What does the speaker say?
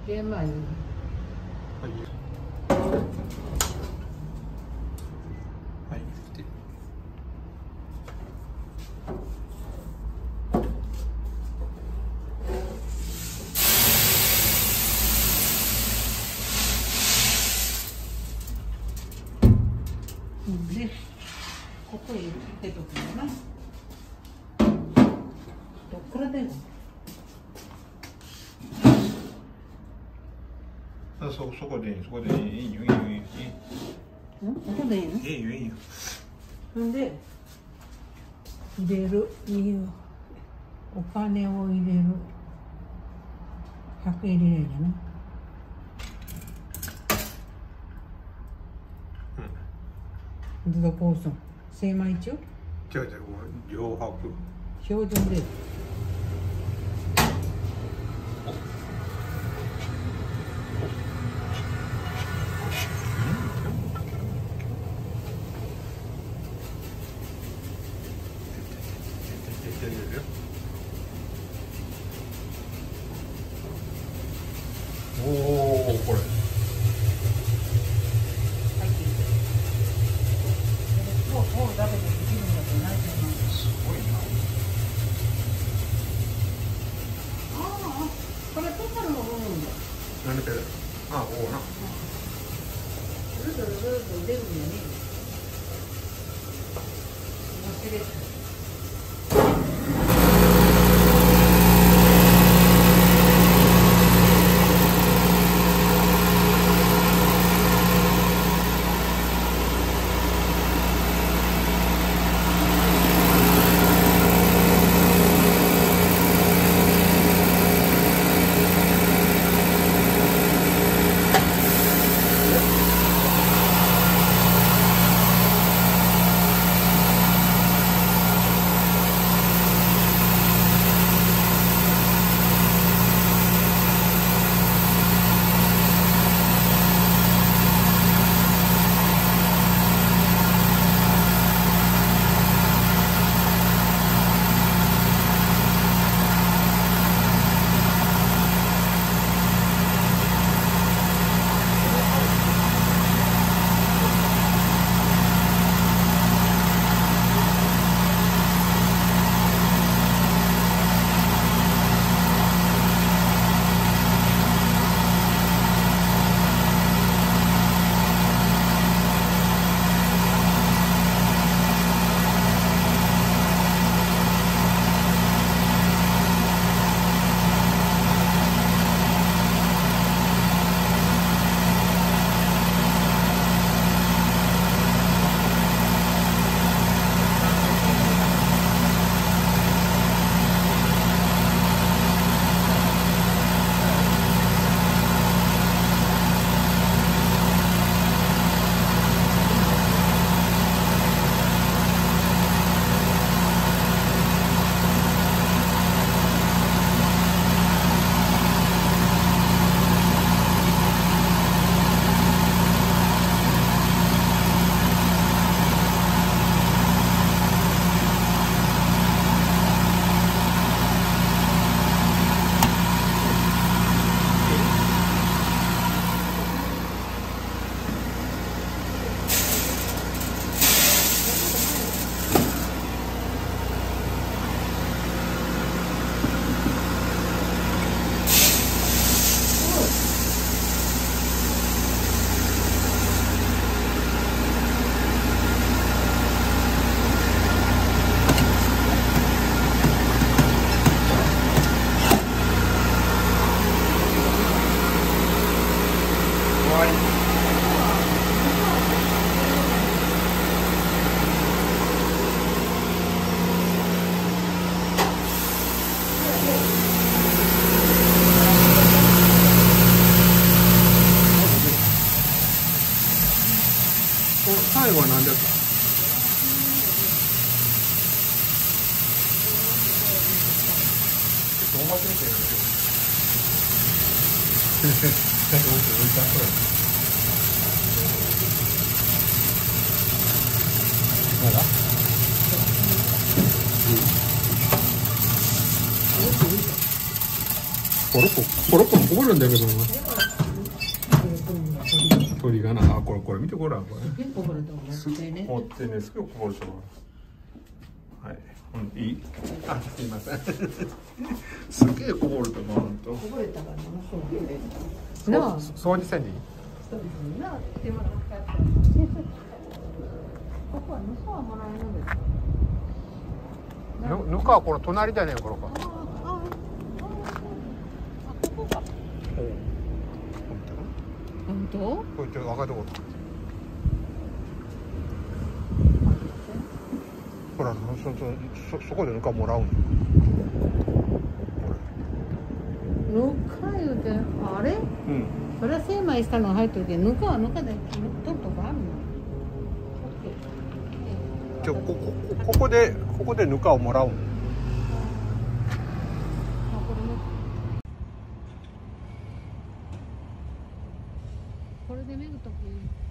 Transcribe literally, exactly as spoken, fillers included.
玄米。はい。 はい。 で、ここへ入れとくのな。どっから出るの？ あ、そ、そこでいい、そこでいい、いいよ、いいよ、いいよ。 ん？ここでいいの？ いいよ、いいよ。 んで、入れる、いいよ。お金を入れる。ひゃくえん入れないんだな。うん。どこ押すの？精米中？ 違う違う、両白。 標準で。 おお、これ。 もう、もうだけでできるんだとないと思う。 すごいな。 ああ、これ取ったのも飲むんだ。 なんで、あ、おおな。 ずるずるずるずる出るんだね。忘れた。 最後は何だった？ちょっとお祭りみたいなの。なんか僕浮いたそうや。まだ？うん。こポロポポロポロこぼれるんだけどな。鳥がな、あ、これこれ見てごらんこれ。 こぼれたもんね。 持ってね、すぐこぼれちゃう。はい、うん、いい。あ、すいません。すげえこぼれたな、本当。 こぼれたからものすごくね。 なあ、掃除せんでいい。 そうですね。なあ、手間がかかった。ここはぬかはもらえるんですか。 ぬ、ぬかはこの隣だね、このか。 ああ、ああ、ここか。本当？ これちょっと赤いところ。ほら、そ、そ、そ、そこでぬかもらうん。 ぬか言うて、あれ？ うん。 それは精米したのが入ってるけど、ぬかはぬかで取るとこあるの？ じゃ、こ、こ、ここで、ここでぬかをもらうん。 これでめぐとく